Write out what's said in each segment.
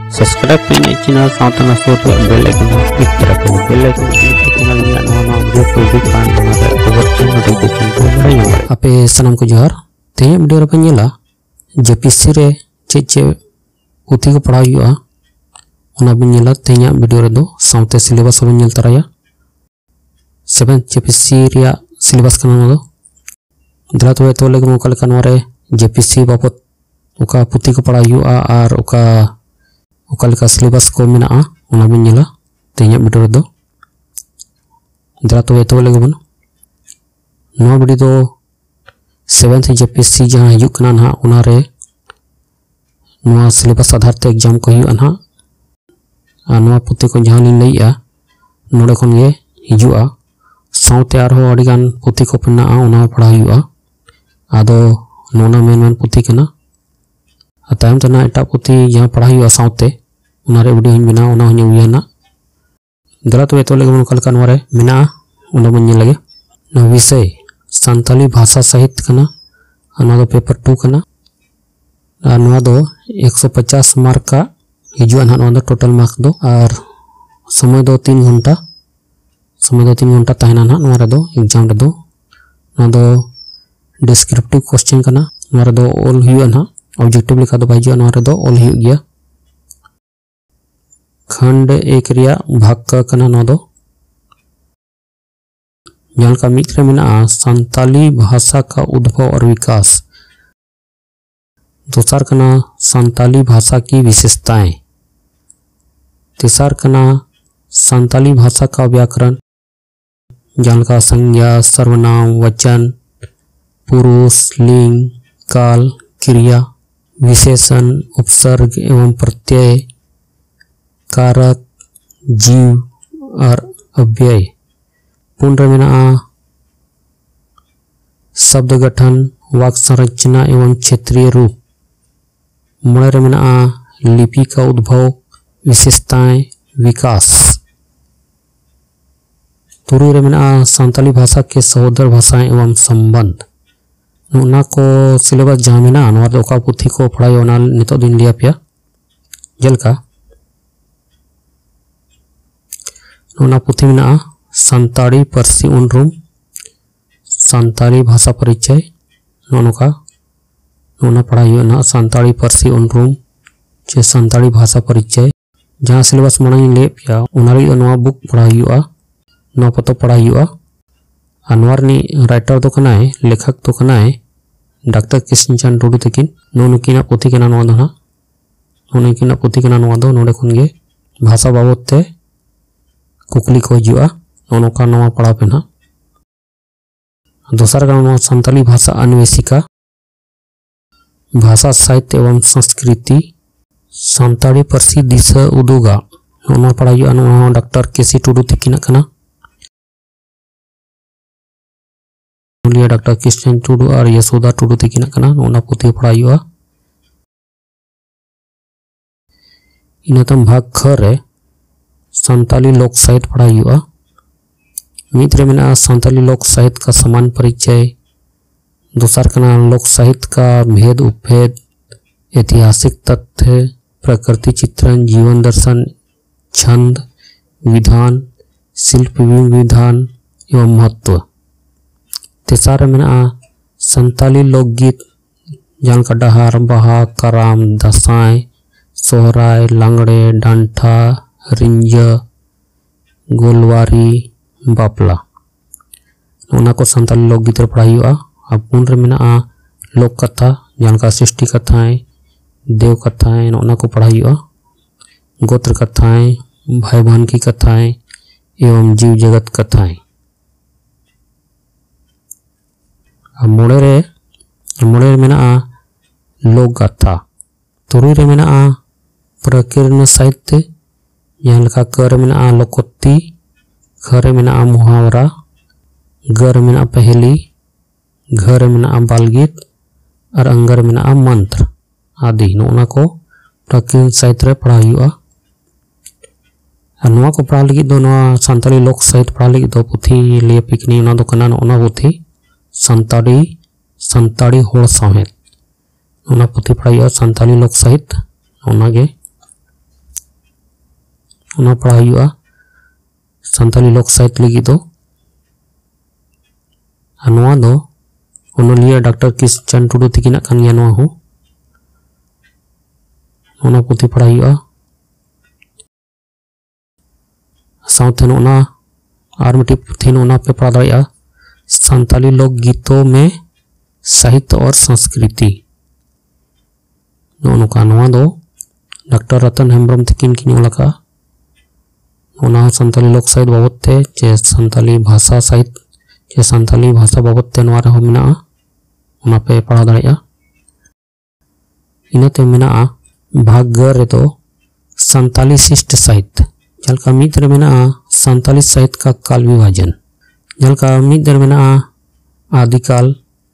Subscribe करें channel साथ में सो तो बेल आइकन क्लिक करें बेल आइकन क्लिक चैनल में नवा वीडियो को भी कान हमारे खबर नोटिफिकेशन को बढ़ाइए आपे सनम को जोहार ते वीडियो रे पेला जेपीसी रे चे पुथी को पढ़ा हुआ ओना बिन नेला तेया वीडियो रे दो साउते सिलेबस बिन नेल तराया 7 जेपीसी रिया सिलेबस कना दो दरा तो लेके मोकल कनवारे जेपीसी बाबत उका पुथी को पढ़ा हुआ और उका सिलेबस को मेना ओना बिन नेला तेया वीडियो रे दो दरा तो लेके बन नो वीडियो दो 7th जेपीसी जहां हिजुक कना ना ओना रे नवा सिलेबस आधार ते एग्जाम को हुआ ना नवा पुथी को जहां लिन लइया नोडे खन गे हिजुआ साउते आरो अडिगान पुथी को पन्ना ओना पढ़ा हुआ आदो नोना मेन पुथी कना तायम तना एटा पुथी जहां पढ़ा हुआ साउते ओना रे वीडियो बिना ओना हनी उयाना दरा तो लेगे मन कल कनवारे मेना ओना बन लगे न विषय संताली भाषा साहित्य कना अना दो पेपर 2 कना नवा दो 150 मार्क का हिजुआ ना नवा दो टोटल मार्क दो और समय दो 3 घंटा तहना ना नवा रे दो एग्जाम रे दो नवा दो डिस्क्रिप्टिव क्वेश्चन कना नवा रे दो ऑल हुआ ना ऑब्जेक्टिव लिखा दो भाईजुआ नवा रे दो ऑल हुआ गया खंड 1 रिया भाग का कना नवा दो जहां का मित्र में संताली भाषा का उद्भव और विकास दूसर कना संताली भाषा की विशेषताएं तीसर कना संताली भाषा का व्याकरण जहां का संज्ञा सर्वनाम वचन पुरुष लिंग काल क्रिया विशेषण उपसर्ग एवं प्रत्यय कारक जीव और अव्यय पुनः मेना शब्द गठन वाक्य संरचना एवं क्षेत्रीय रूप मोड़े रे मेना लिपि का उद्भव विशेषताएं विकास तुरु रे मेना संताली भाषा के सहोदर भाषाएं एवं संबंध ओना को सिलेबस जहां मेना नवा दो का पुथी को पढ़ाई ओना नितो दिन लिया पिया जलका ओना पुथी मेना संताली परसी उनरूम संताली भाषा परिचय नोका नोना पढ़ाई ना संताली परसी उनरूम चे संताली भाषा परिचय जहां सिलेबस मनाई ले पिया ओनारी नवा बुक पढ़ाई हुआ नवा पतो पढ़ाई हुआ अनवर नि राइटर तो कनाय लेखक तो कनाय डॉक्टर कृष्णचंद्र टुडू तकिन नोनुकिना पुथी कना नवा दना नोनुकिना पुथी कना नवा दो नोडे खन गे भाषा बाबत ते कुकली को हिजुआ नोका नवा पढ़ा पे ना दूसरा का संताली भाषा अन्वेषिका भाषा साहित्य एवं संस्कृति संताली परसी दिशा उदुगा नोना पढ़ाई हुआ डॉक्टर केसी टुडू तकिना कना डॉक्टर कृष्ण टुडू और यशोदा टुडू तकिना कना नोना पुथी पढ़ाई हुआ इनतम भाग ख रे संताली लोक साहित्य पढ़ाई हुआ मित्र में संताली लोक साहित्य का समान परिचय दूसर का लोक साहित्य का भेद उपभेद ऐतिहासिक तथ्य प्रकृति चित्रण जीवन दर्शन छंद विधान शिल्प विधान एवं महत्व तीसरा में संताली लोकगीत जहां का डहार बहा कराम दसाई सोहराय लांगड़े डांठा रिंज गोलवारी बापला ओना को संताली लोकगीत पढ़ाई हुआ अब पुन रे मेना लोक कथा जहां का सृष्टि कथाएं देव कथाएं ओना को पढ़ाई हुआ गोत्र कथाएं भाई बहन की कथाएं एवं जीव जगत कथाएं अब मोड़े मेना लोक गाथा तुरुई रे मेना प्रकीर्ण साहित्य जहां लका कर मेना लोकोक्ति घर में मुहावरा घर में पहली घर में बालगीत और अंगर में मंत्र आदि नोना को प्राकृतिक साहित्य पढ़ा हुआ नवा को पढ़ा लगी दो नवा संताली लोक साहित्य पढ़ा लगी दो पुथी लिए पिकनी ना दो कना नोना पुथी संताली होड़ साहेत नोना पुथी पढ़ाई हुआ संताली लोक साहित्य नोना गे उना पढ़ा हुआ संताली लोक साहित्य लगी दो अनुवा दो ओनलिया डॉक्टर किशन टुडू तकिना कान गया नवा हो ओना पुथी पढ़ा हुआ साउथ ओना आर मिट्टी पुथी ओना पे पढ़ा दाया संताली लोक गीतों में साहित्य और संस्कृति नोका नवा दो डॉक्टर रतन हेम्ब्रम तकिन की ओलका ओना संताली लोक साहित्य बाबत ते जे संताली भाषा साहित्य जे संताली भाषा बाबत ते नवा रहो मेना ओना पे पढ़ा दाया इनाते मेना भाग ग रे दो संताली शिष्ट साहित्य जलका मिद रे मेना संताली साहित्य का काल विभाजन जलका मिद रे मेना आदिकाल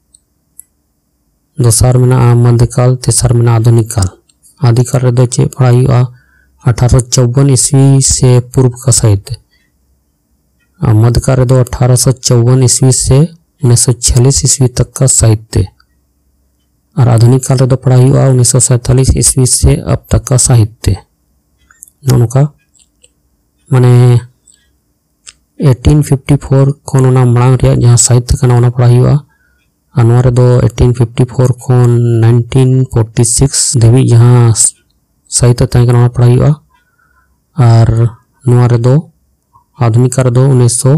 दोसार मेना मध्यकाल तेसार मेना आधुनिक काल आदिकाल रे दो चे पढ़ा हुआ 1854 ईस्वी से पूर्व का साहित्य मध्यकाल रे दो 1854 ईस्वी से 1946 ईस्वी तक का साहित्य और आधुनिक काल रे दो पढ़ा हुआ 1947 ईस्वी से अब तक का साहित्य नोका माने 1854 खन ओना मांग रे जहां साहित्य कना ओना पढ़ा हुआ अनवा रे दो 1854 खन 1946 धबी जहां साहित्य तय कना पढ़ा हुआ और नवा रे दो आधुनिक रे दो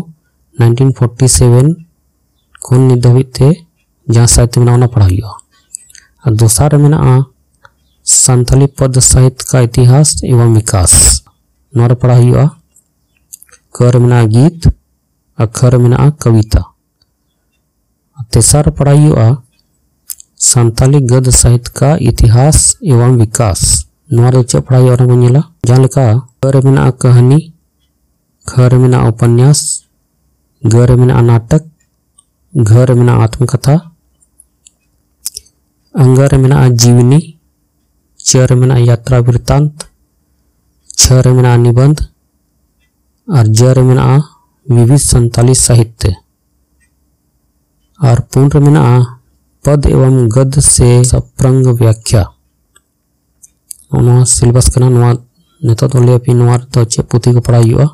1947 खन नित धबी ते जहां साहित्य में ओना पढ़ा हुआ और दोसर में संताली पद साहित्य का इतिहास एवं विकास नवा रे पढ़ा हुआ कर में गीत अखर में कविता तेसर पढ़ा हुआ संताली गद साहित्य का इतिहास एवं विकास नवा रे चे पढ़ा हुआ बनेला जहां लेका कर में कहानी खर में उपन्यास गर में नाटक घर में आत्मकथा अंगर में जीवनी चर में यात्रा वृत्तांत छर में निबंध और जर में विविध संताली साहित्य और पूर्ण में पद एवं गद से सप्रंग व्याख्या सिलेबस कना नवा नेतो तो ले नवा तो चे पुथी को पढ़ा हुआ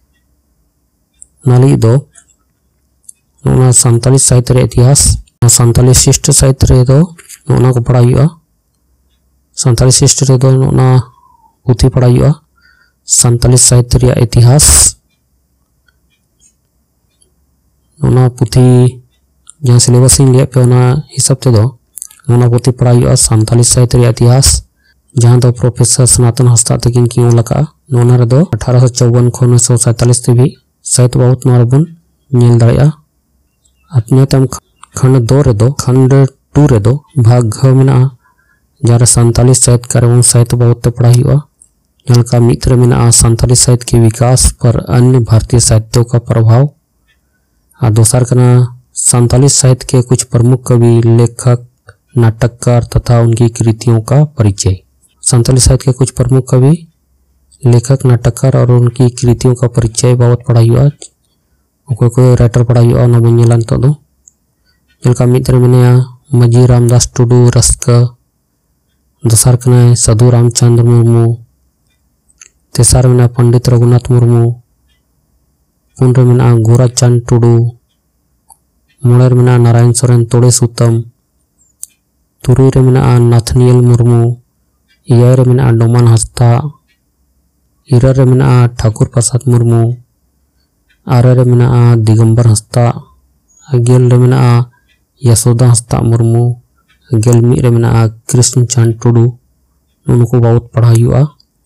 नाली दो नोना संताली साहित्य रे इतिहास संताली शिष्ट साहित्य रे दो नोना को पढ़ा हुआ संताली शिष्ट रे दो नोना पुथी पढ़ा हुआ संताली साहित्य रे इतिहास नोना पुथी जहां सिलेबस लिया पे ओना हिसाब ते दो नोना पुथी पढ़ा हुआ संताली साहित्य रे इतिहास जहां दो प्रोफेसर सनातन हंसदा तकिन की लका नोना रे दो 1854 खन 1947 ते भी साहित्य बहुत नवा बन नेल दाया अपने तम खंड 2 रे दो खंड 2 रे दो भाग घ मेना जहां संताली साहित्य का एवं साहित्य बहुत पढ़ा हुआ जहां का मित्र में संताली साहित्य के विकास पर अन्य भारतीय साहित्यों का प्रभाव और दोसर का संताली साहित्य के कुछ प्रमुख कवि लेखक नाटककार तथा उनकी कृतियों का परिचय संताली साहित्य के कुछ प्रमुख कवि लेखक नाटककार और उनकी कृतियों का परिचय बाबत पढ़ा हुआ कोई राइटर पढ़ा हुआ ना बनेला तो दो जलका मित्र में मजी रामदास टुडू रस्का दोसर कना साधु रामचंद्र मुर्मू तेसर में पंडित रघुनाथ मुर्मू पुन रे में गोराचंद टुडू मोड़र में नारायण सोरेन तोड़े सुतम तुरुई रे में नाथनियल मुर्मू इया रे में डोमान हंसदा इरा रे में ठाकुर प्रसाद मुर्मू आर रे में दिगंबर हंसदा गेल रे में यशोदा हंसदा मुर्मू गेल मी रे में कृष्ण चंद टुडू उनको बहुत पढ़ा हुआ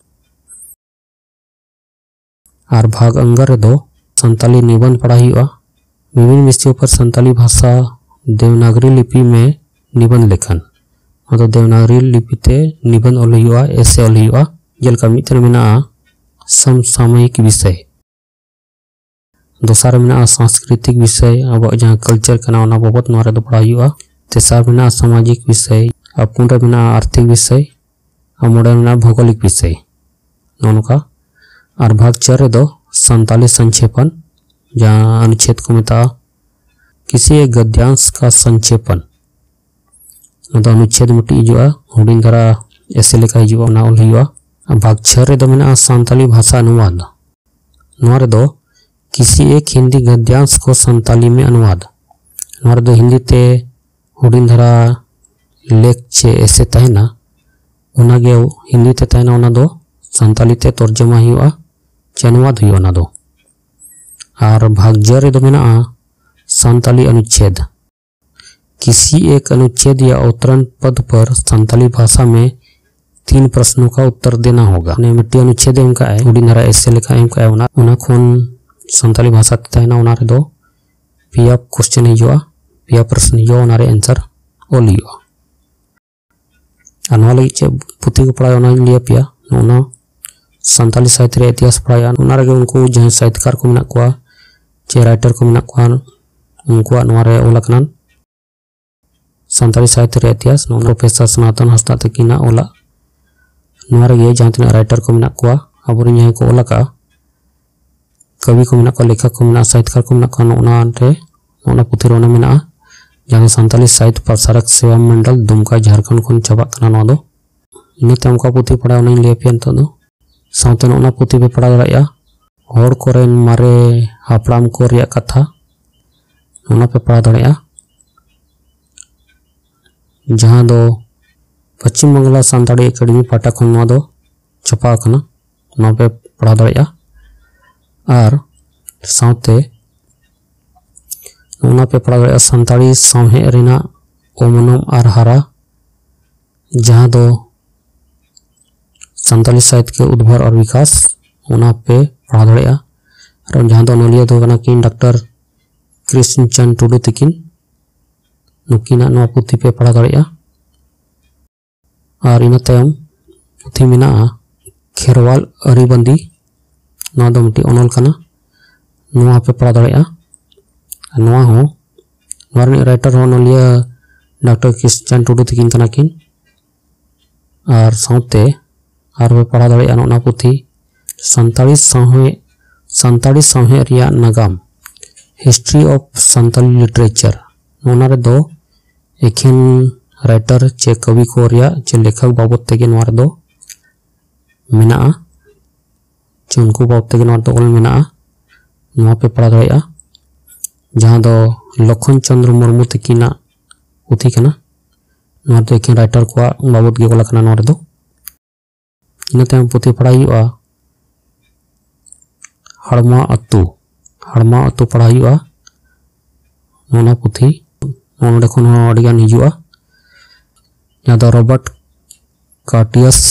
और भाग अंगर दो संताली निबंध पढ़ा हुआ विभिन्न विषयों पर संताली भाषा देवनागरी लिपि में निबंध लेखन मतलब देवनागरी लिपि ते निबंध ऑल हुआ ऐसे ऑल हुआ जलका मित्र में समसामयिक विषय दोसर में सांस्कृतिक विषय अब जहाँ कल्चर का बाबत नवा रे पढ़ा हुआ तेसर में सामाजिक विषय और पुनः में आर्थिक विषय और मोड़े में भौगोलिक विषय नौका और भाग 4 दो संताली संक्षेपण जहाँ अनुच्छेद को मिता किसी एक गद्यांश का संक्षेपण मतलब अनुच्छेद मिट्टी जो हुडिंग धरा ऐसे लेखा हिजुआ ना ऑल हुआ भाग 6 रे दो मेना संताली भाषा अनुवाद। नोआ रे दो किसी एक हिंदी गद्यांश को संताली में अनुवाद। नोआ रे दो हिंदी ते हुडिन धरा लेख चे ऐसे तहना उनागे हिंदी ते तहना उना दो संताली ते तर्जमा हुआ चे अनुवाद हुआ ना दो। और भाग 6 रे दो मेना संताली अनुच्छेद। किसी एक अनुच्छेद या अवतरण पद पर संताली भाषा में 3 प्रश्नों का उत्तर देना होगा। ने मिट्टी अनुच्छेद एम का है हुडिन धरा ऐसे लिखा एम का है उना खोन संताली भाषा ते तहना उना रे दो पिया क्वेश्चन हुआ पिया प्रश्न हुआ उना रे आंसर ओल हुआ। अनवा लगी चे पुथी को पढ़ाया उना लिया पिया उना संताली साहित्य रे इतिहास पढ़ाया उना रे उनको जहां साहित्यकार को मेना कोआ चे राइटर को मेना कोआ उनको नवा रे ओला कनान संताली साहित्य रे इतिहास नो प्रोफेसर सनातन हंसदा तकिना ओला नवा रे जहां तना राइटर को मेना कोआ अबोरी यहां को ओला का कवि को मेना को लेखक को मेना साहित्यकार को मेना को ओना रे ओना पुथी रोना मेना जहां संताली साहित्य प्रसारक सेवा मंडल दुमका झारखंड को चबा कना नो दो इनते उनका पुथी पढ़ा उन ले पियन तो दो साउते ओना पुथी पे पढ़ा दड़या होड़ कोरेन मारे हापड़ाम को रिया कथा ओना पे पढ़ा दड़या जहां दो पश्चिम बंगला संताली एकेडमी पाटा खन नो दो छपा कना ओना पे पढ़ा दड़या और साउते ओना पे पढ़ा दड़या संताली सावहे रेना ओमनम और हारा जहां दो संताली साहित्य के उद्भव और विकास ओना पे पढ़ा दड़या और जहां दो नलिया दो कना किन डॉक्टर कृष्ण चंद टुडू तकिन नुकिना नो पुथी पे पढ़ा दड़या और इन तायम पुथी मेना खेरवाल अरिबंदी नो दो मिटी ओनल कना नोआ पे पढ़ा दड़या नोआ हो नोआ राइटर हो नलिया डॉक्टर कृष्ण चंद टुडू तकिन कना किन और साउते और वे पढ़ा दड़या ओना पुथी संताली सावहे रिया नागाम हिस्ट्री ऑफ संताली लिटरेचर ओना रे दो एखिन राइटर चे कवि को रिया चे लेखक बाबत तेगे नोआ रे दो मेना चे उनको बाबत तेगे नोआ दो ओल मेना नोआ पे पढ़ा दड़या जहां दो लखन चंद्र मुर्मू तकिना पुथी कना नोआ दो एखिन राइटर को बाबत गे ओला कना नोआ रे दो इनते हम पुथी पढ़ाई हुआ हड़मा अतु पढ़ाई हुआ ओना पुथी ओंडे खन अडिगान हिजुआ जहां दो रॉबर्ट कार्टियस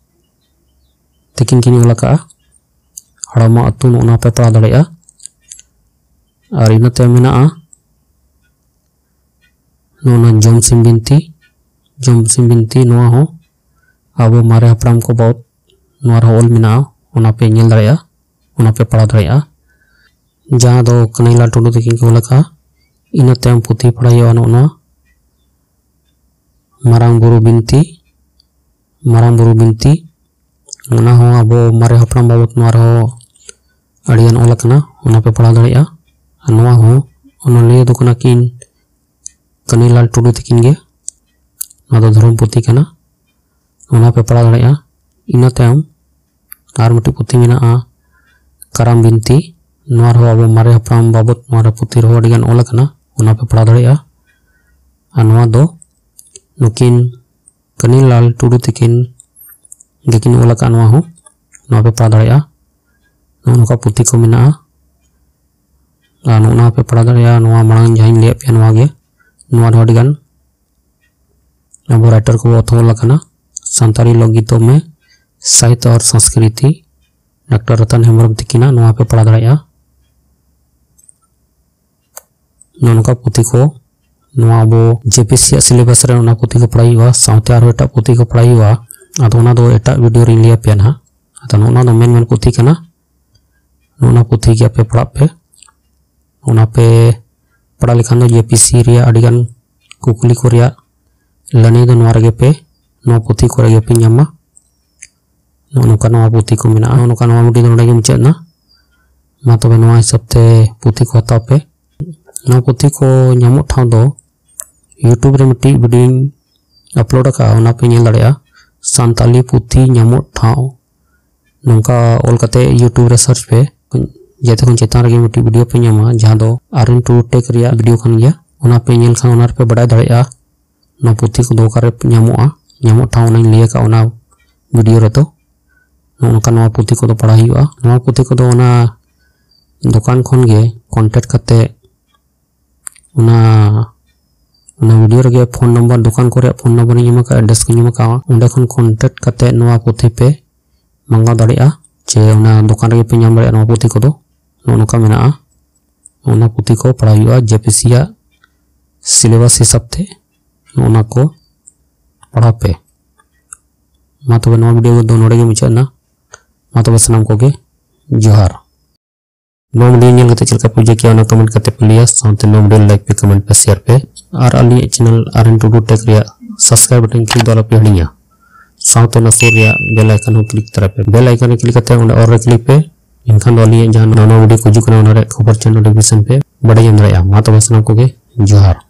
तकिन किन ओला का हड़मा अतु ओना पे पढ़ा दड़या और इनते मेना नोना जमसिम बिनती नोआ हो अब मारे हपराम को बहुत नोआ रे ओल मेना ओना पे नेल दड़या ओना पे पढ़ा दड़या जहां दो कनैला टुडू तकिन को ओला का इनते हम पुथी पढ़ाई ओना मारांग बुरु बिनती ओना हो अब मारे हपराम बाबत नोआ रे अडियान ओला कना ओना पे पढ़ा दड़या नोआ हो ओना ले दो कना किन कनैलाल टुडू तकिन गे ना दो धर्म पुथी कना ओना पे पढ़ा दड़या इनते हम आर मिट्टी पुथी मेना कराम बिनती नोआ रे अब मारे हपराम बाबत नोआ रे पुथी रे अडिगान ओला कना ओना पे पढ़ा दड़या और नोआ दो नुकिन कनैलाल टुडू तकिन गेकिन ओला का नोआ हो नोआ पे पढ़ा दड़या नोका पुथी को मेना नोना पे पढ़ा दड़या नोआ मांग जहां ले पे नोआ गे नोआ रे अडिगान अब राइटर को ओथोला कना संताली लोकगीतों में साहित्य और संस्कृति डॉक्टर रतन हेम्ब्रम तकिना नोआ पे पढ़ा दड़या नोनका पुथी को नोआ बो जेपीसी सिलेबस रे ओना पुथी को पढ़ाई हुआ साउते आरो एटा पुथी को पढ़ाई हुआ आदो ओना दो एटा वीडियो रे लिया पे ना आदो ओना दो मेन पुथी कना ओना पुथी के पे पढ़ा पे ओना पे पढ़ा लिखान दो जेपीसी रे अडिगान कुकुली को रिया लनी दो नोआ रे पे नोआ पुथी को रे पे न्यामा नोका नोआ पुथी को मेना नोका नोआ मुडी दो गे मुचाद ना मा तबे नोआ हिसाब ते पुथी को हताव पे नोआ पुथी को न्यामो ठाव दो यूट्यूब रे मिट्टी वीडियो अपलोड का ओना पे नेल दड़या संताली पुथी न्यामो ठाव नौका ऑल कते यूट्यूब रे सर्च पे जेते खन चेतान रे मिट्टी वीडियो पे नामा जहां दो RN टूर टेक रिया वीडियो खान गया ओना पे नेल खान ओना पे बड़ा दड़ेया ना पुथी को दो करे नामोआ नामो ठाव ना लिया का ओना वीडियो रे तो नौका नवा पुथी को दो पढ़ाई हुआ नवा पुथी को दो ओना दुकान खन गे कांटेक्ट करते ओना वीडियो रे फोन नंबर दुकान को फोन नंबर नीमा का एड्रेस को नीमा का ओंडे खन कांटेक्ट करते नवा पुथी पे मंगा दड़ेया चे ओना दुकान रे पे नाम दड़ेया नवा पुथी को दो नोका मेना ओना पुथी को पढ़ाई हुआ JPC या सिलेबस हिसाब थे ओना को पढ़ा पे मा तबे नवा वीडियो दो नोडे गे मुचाना मा तबे सनाम को गे जोहार नवा वीडियो नेल कते चलका पूजा किया ओना कमेंट करते पे लिया साथ नवा वीडियो लाइक पे कमेंट पे शेयर पे और अली चैनल RN टू टेक रिया सब्सक्राइब बटन क्लिक दला पे हड़िया साथ ना सुर रिया बेल आइकन हो क्लिक तरह पे बेल आइकन क्लिक करते ओंडे और क्लिक पे इनखान वाली जहां नवा वीडियो को जुकना ओना रे खबर चैनल नोटिफिकेशन पे बड़े जम रहा मा तबे सनाम को गे जोहार।